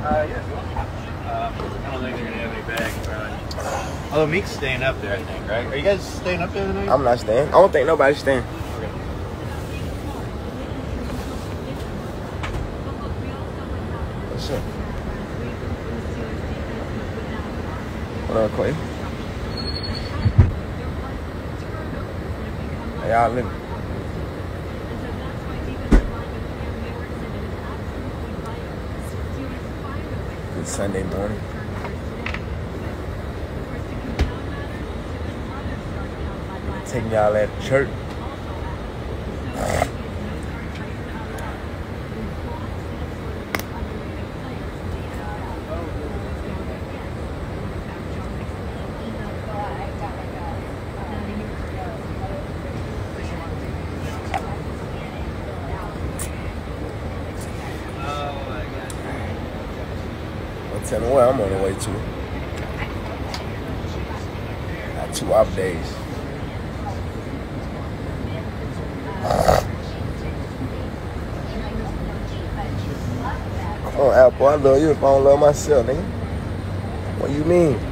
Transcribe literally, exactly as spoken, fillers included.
Uh, yeah. Uh, I don't think they're gonna have any bags, probably. Although Meek's staying up there, I think, right? Are you guys staying up there tonight? I'm not staying. I don't think nobody's staying. Okay. What's up? What up, Clay? How y'all living? Good Sunday morning. Taking y'all at church. Tell me where I'm on the way to. Got two off days. Come on, Apple. I love you if I don't love myself, nigga. What you mean?